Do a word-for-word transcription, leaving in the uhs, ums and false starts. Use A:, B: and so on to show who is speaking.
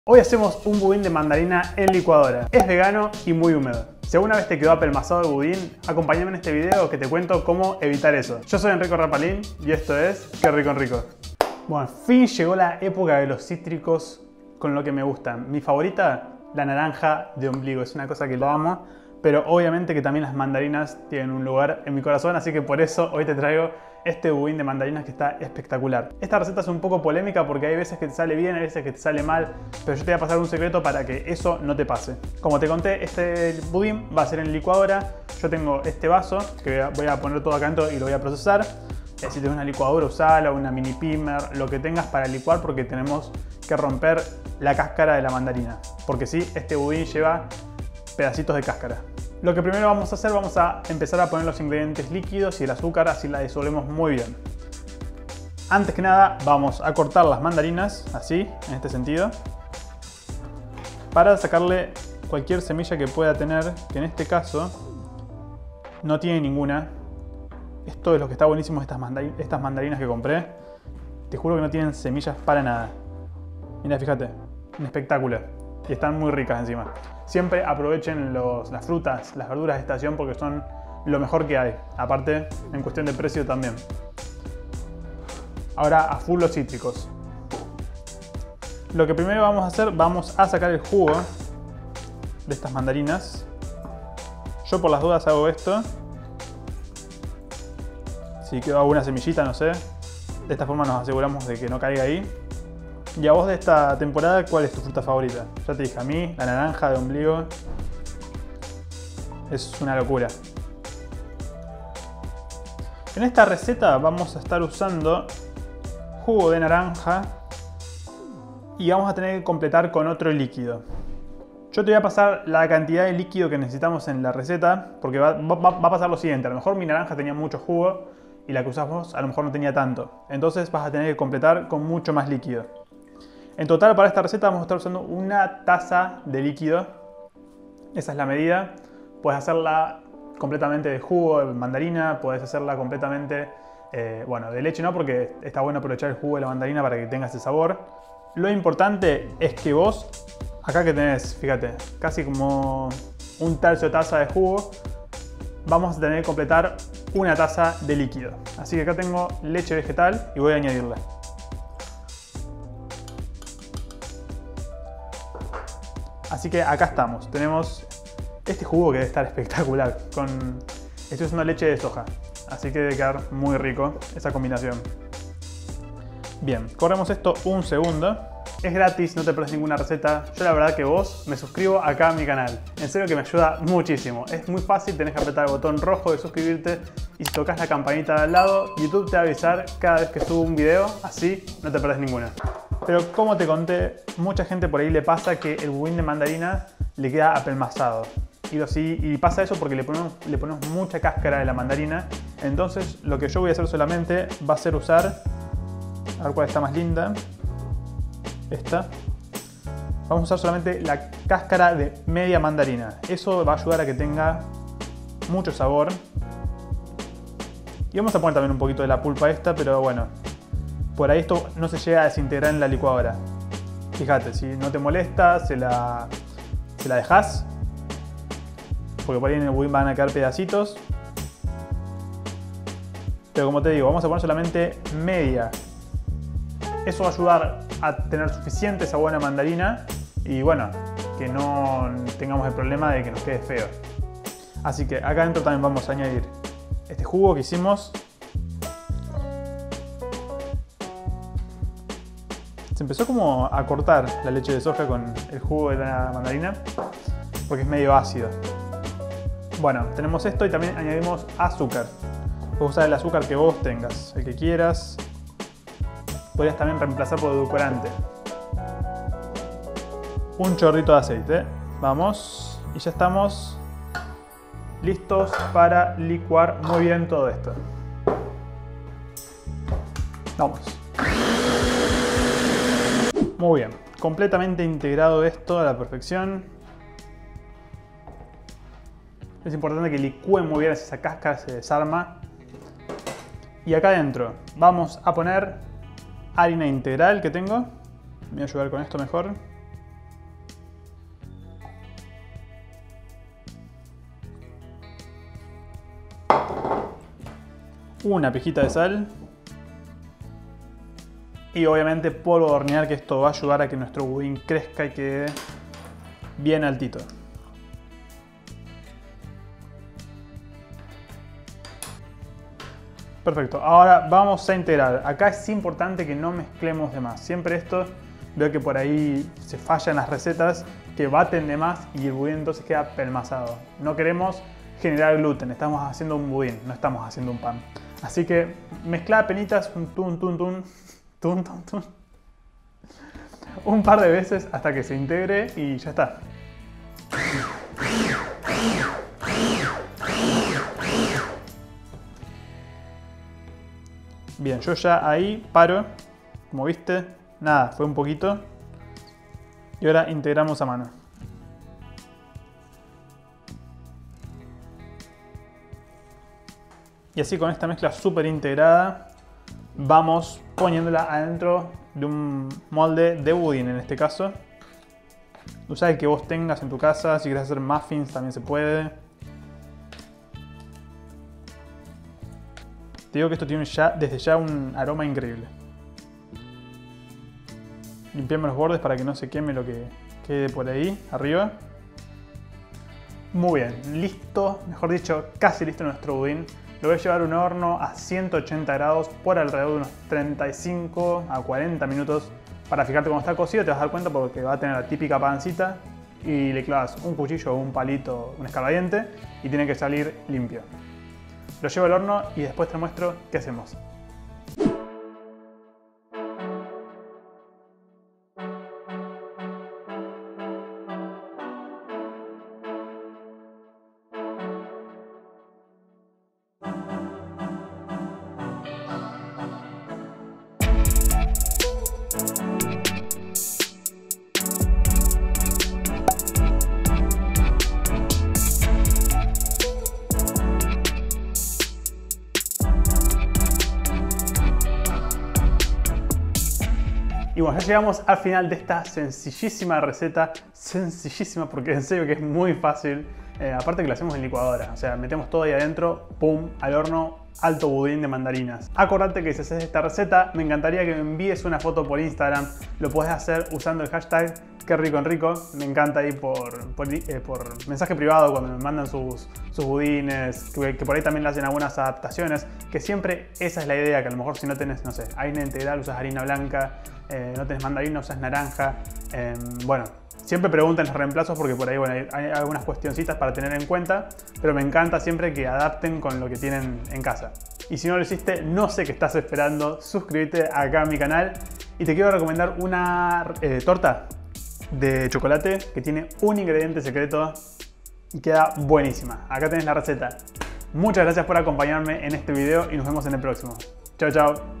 A: Hoy hacemos un budín de mandarina en licuadora. Es vegano y muy húmedo. Si alguna vez te quedó apelmazado el budín, acompáñame en este video que te cuento cómo evitar eso. Yo soy Enrico Rapalín y esto es Qué Rico Enrico. Bueno, al fin llegó la época de los cítricos con lo que me gustan. Mi favorita, la naranja de ombligo. Es una cosa que lo amo, pero obviamente que también las mandarinas tienen un lugar en mi corazón, así que por eso hoy te traigo este budín de mandarinas que está espectacular. Esta receta es un poco polémica porque hay veces que te sale bien, hay veces que te sale mal, pero yo te voy a pasar un secreto para que eso no te pase. Como te conté, este budín va a ser en licuadora. Yo tengo este vaso que voy a poner todo acá dentro y lo voy a procesar. Si tienes una licuadora, usala, una mini pimer, lo que tengas para licuar, porque tenemos que romper la cáscara de la mandarina. Porque sí, este budín lleva pedacitos de cáscara. Lo que primero vamos a hacer, vamos a empezar a poner los ingredientes líquidos y el azúcar, así la disolvemos muy bien. Antes que nada vamos a cortar las mandarinas, así, en este sentido, para sacarle cualquier semilla que pueda tener, que en este caso no tiene ninguna. Esto es lo que está buenísimo de estas, mandar estas mandarinas que compré. Te juro que no tienen semillas para nada. Mira, fíjate, un espectáculo. Y están muy ricas encima. Siempre aprovechen los, las frutas, las verduras de estación porque son lo mejor que hay. Aparte, en cuestión de precio también. Ahora a full los cítricos. Lo que primero vamos a hacer, vamos a sacar el jugo de estas mandarinas. Yo por las dudas hago esto. Si quedó alguna semillita, no sé. De esta forma nos aseguramos de que no caiga ahí. Y a vos de esta temporada, ¿cuál es tu fruta favorita? Ya te dije, a mí, la naranja de ombligo. Es una locura. En esta receta vamos a estar usando jugo de naranja y vamos a tener que completar con otro líquido. Yo te voy a pasar la cantidad de líquido que necesitamos en la receta, porque va, va, va a pasar lo siguiente. A lo mejor mi naranja tenía mucho jugo y la que usamos a lo mejor no tenía tanto. Entonces vas a tener que completar con mucho más líquido. En total para esta receta vamos a estar usando una taza de líquido. Esa es la medida. Puedes hacerla completamente de jugo de mandarina, puedes hacerla completamente, eh, bueno, de leche no, porque está bueno aprovechar el jugo de la mandarina para que tenga ese sabor. Lo importante es que vos, acá que tenés, fíjate, casi como un tercio de taza de jugo, vamos a tener que completar una taza de líquido. Así que acá tengo leche vegetal y voy a añadirla. Así que acá estamos, tenemos este jugo que debe estar espectacular. Con... Esto es una leche de soja, así que debe quedar muy rico esa combinación. Bien, corremos esto un segundo. Es gratis, no te perdés ninguna receta. Yo la verdad que vos me suscribo acá a mi canal. En serio que me ayuda muchísimo. Es muy fácil, tenés que apretar el botón rojo de suscribirte y si tocas la campanita de al lado, YouTube te va a avisar cada vez que subo un video, así no te perdés ninguna. Pero como te conté, mucha gente por ahí le pasa que el budín de mandarina le queda apelmazado. Y, lo, sí, y pasa eso porque le ponemos, le ponemos mucha cáscara de la mandarina. Entonces lo que yo voy a hacer solamente va a ser usar, a ver cuál está más linda, esta. Vamos a usar solamente la cáscara de media mandarina. Eso va a ayudar a que tenga mucho sabor. Y vamos a poner también un poquito de la pulpa esta, pero bueno, por ahí esto no se llega a desintegrar en la licuadora. Fíjate, si no te molesta, se la, se la dejas, porque por ahí en el budín van a quedar pedacitos. Pero como te digo, vamos a poner solamente media. Eso va a ayudar a tener suficiente esa buena mandarina y bueno, que no tengamos el problema de que nos quede feo. Así que acá adentro también vamos a añadir este jugo que hicimos. Se empezó como a cortar la leche de soja con el jugo de la mandarina porque es medio ácido. Bueno, tenemos esto y también añadimos azúcar. Puedes usar el azúcar que vos tengas, el que quieras. Podrías también reemplazar por edulcorante. Un chorrito de aceite. Vamos. Y ya estamos listos para licuar muy bien todo esto. Vamos. Muy bien. Completamente integrado esto a la perfección. Es importante que licúen muy bien, esa cáscara se desarma. Y acá adentro vamos a poner harina integral que tengo. Me voy a ayudar con esto mejor. una pizquita de sal y obviamente polvo de hornear, que esto va a ayudar a que nuestro budín crezca y quede bien altito. Perfecto, ahora vamos a integrar. Acá es importante que no mezclemos de más. Siempre esto, veo que por ahí se fallan las recetas, que baten de más y el budín entonces queda pelmazado. No queremos generar gluten, estamos haciendo un budín, no estamos haciendo un pan. Así que mezcla apenitas, un tun, tun, tun, tun, tun, tun, un par de veces hasta que se integre y ya está. Bien, yo ya ahí paro, como viste, nada, fue un poquito. Y ahora integramos a mano. Y así con esta mezcla súper integrada, vamos poniéndola adentro de un molde de budín en este caso. Usa el que vos tengas en tu casa, si quieres hacer muffins también se puede. Te digo que esto tiene ya, desde ya un aroma increíble. Limpiemos los bordes para que no se queme lo que quede por ahí arriba. Muy bien, listo, mejor dicho, casi listo nuestro budín. Lo voy a llevar a un horno a ciento ochenta grados por alrededor de unos treinta y cinco a cuarenta minutos. Para fijarte cómo está cocido te vas a dar cuenta porque va a tener la típica pancita y le clavas un cuchillo o un palito, un escarbadiente y tiene que salir limpio. Lo llevo al horno y después te muestro qué hacemos. Y bueno, ya llegamos al final de esta sencillísima receta, sencillísima porque en serio que es muy fácil, eh, aparte que lo hacemos en licuadora, o sea, metemos todo ahí adentro, pum, al horno, alto budín de mandarinas. Acordate que si haces esta receta, me encantaría que me envíes una foto por Instagram, lo podés hacer usando el hashtag que rico en rico, me encanta ir por, por, eh, por mensaje privado cuando me mandan sus, sus budines, que, que por ahí también le hacen algunas adaptaciones, que siempre esa es la idea, que a lo mejor si no tenés, no sé, harina integral usas harina blanca, eh, no tenés mandarina usas naranja, eh, bueno, siempre pregunten los reemplazos porque por ahí bueno, hay, hay algunas cuestioncitas para tener en cuenta, pero me encanta siempre que adapten con lo que tienen en casa. Y si no lo hiciste, no sé qué estás esperando, suscríbete acá a mi canal y te quiero recomendar una eh, torta de chocolate que tiene un ingrediente secreto y queda buenísima. Acá tenés la receta. Muchas gracias por acompañarme en este video y nos vemos en el próximo. Chao, chao.